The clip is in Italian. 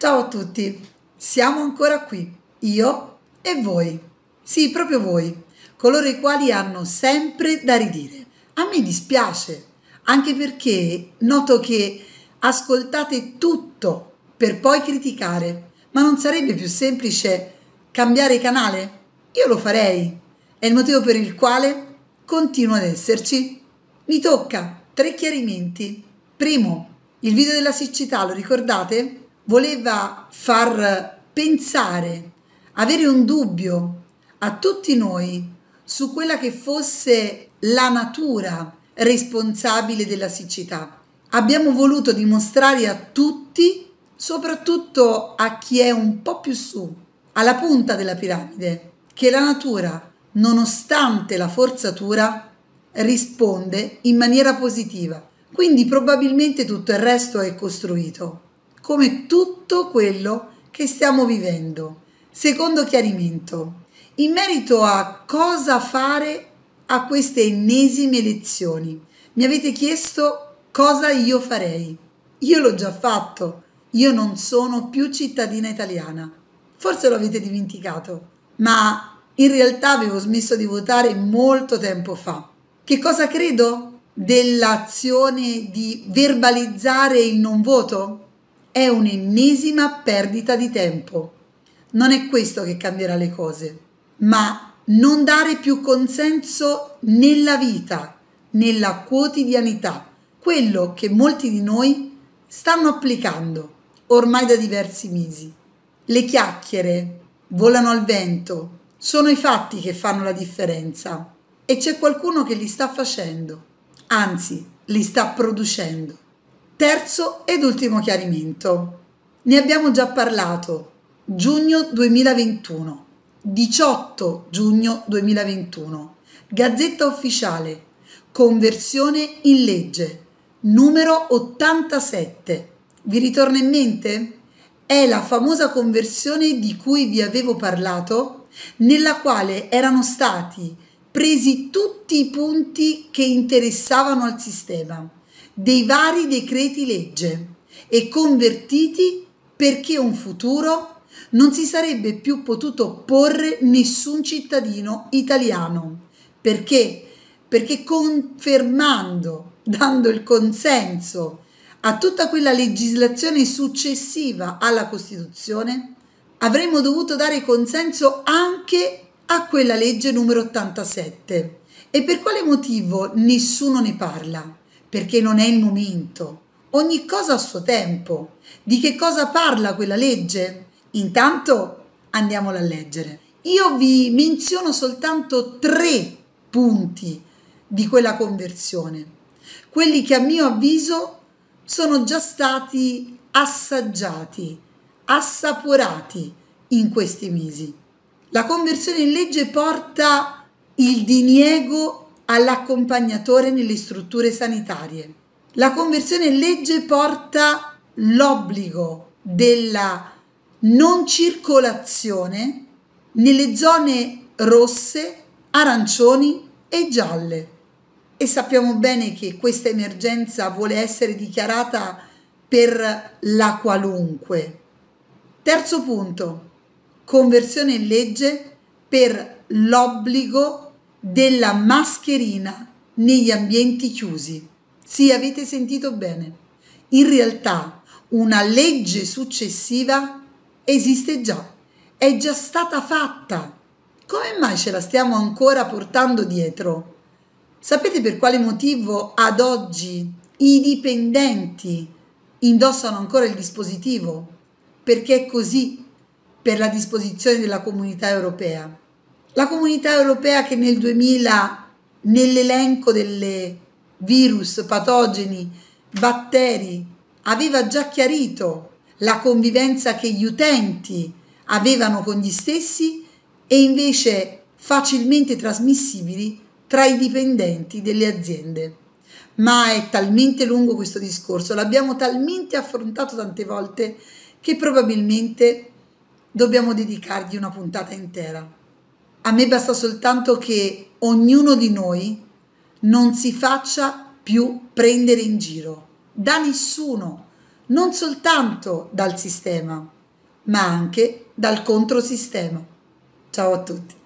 Ciao a tutti, siamo ancora qui, io e voi. Sì, proprio voi, coloro i quali hanno sempre da ridire. A me dispiace, anche perché noto che ascoltate tutto per poi criticare. Ma non sarebbe più semplice cambiare canale? Io lo farei. È il motivo per il quale continuo ad esserci. Mi tocca 3 chiarimenti. Primo, il video della siccità, lo ricordate? Voleva far pensare, avere un dubbio a tutti noi su quella che fosse la natura responsabile della siccità. Abbiamo voluto dimostrare a tutti, soprattutto a chi è un po' più su, alla punta della piramide, che la natura, nonostante la forzatura, risponde in maniera positiva. Quindi probabilmente tutto il resto è costruito, come tutto quello che stiamo vivendo. Secondo chiarimento, in merito a cosa fare a queste ennesime elezioni, mi avete chiesto cosa io farei. Io l'ho già fatto, io non sono più cittadina italiana. Forse lo avete dimenticato, ma in realtà avevo smesso di votare molto tempo fa. Che cosa credo dell'azione di verbalizzare il non voto? È un'ennesima perdita di tempo. Non è questo che cambierà le cose, ma non dare più consenso nella vita, nella quotidianità, quello che molti di noi stanno applicando ormai da diversi mesi. Le chiacchiere volano al vento, sono i fatti che fanno la differenza e c'è qualcuno che li sta facendo, anzi li sta producendo. Terzo ed ultimo chiarimento. Ne abbiamo già parlato. Giugno 2021. 18 giugno 2021. Gazzetta Ufficiale. Conversione in legge. Numero 87. Vi ritorna in mente? È la famosa conversione di cui vi avevo parlato, nella quale erano stati presi tutti i punti che interessavano al sistema dei vari decreti legge e convertiti perché un futuro non si sarebbe più potuto porre nessun cittadino italiano. Perché? Perché confermando, dando il consenso a tutta quella legislazione successiva alla Costituzione, avremmo dovuto dare consenso anche a quella legge numero 87. E per quale motivo nessuno ne parla? Perché non è il momento. Ogni cosa a suo tempo. Di che cosa parla quella legge? Intanto andiamola a leggere. Io vi menziono soltanto 3 punti di quella conversione, quelli che a mio avviso sono già stati assaggiati, assaporati in questi mesi. La conversione in legge porta il diniego all'accompagnatore nelle strutture sanitarie. La conversione in legge porta l'obbligo della non circolazione nelle zone rosse, arancioni e gialle. E sappiamo bene che questa emergenza vuole essere dichiarata per la qualunque. Terzo punto, conversione in legge per l'obbligo della mascherina negli ambienti chiusi. Sì, avete sentito bene. In realtà una legge successiva esiste già, è già stata fatta. Come mai ce la stiamo ancora portando dietro? Sapete per quale motivo ad oggi i dipendenti indossano ancora il dispositivo? Perché è così per la disposizione della Comunità Europea. La Comunità Europea che nel 2000, nell'elenco delle virus, patogeni, batteri, aveva già chiarito la convivenza che gli utenti avevano con gli stessi e invece facilmente trasmissibili tra i dipendenti delle aziende. Ma è talmente lungo questo discorso, l'abbiamo talmente affrontato tante volte che probabilmente dobbiamo dedicargli una puntata intera. A me basta soltanto che ognuno di noi non si faccia più prendere in giro da nessuno, non soltanto dal sistema, ma anche dal controsistema. Ciao a tutti.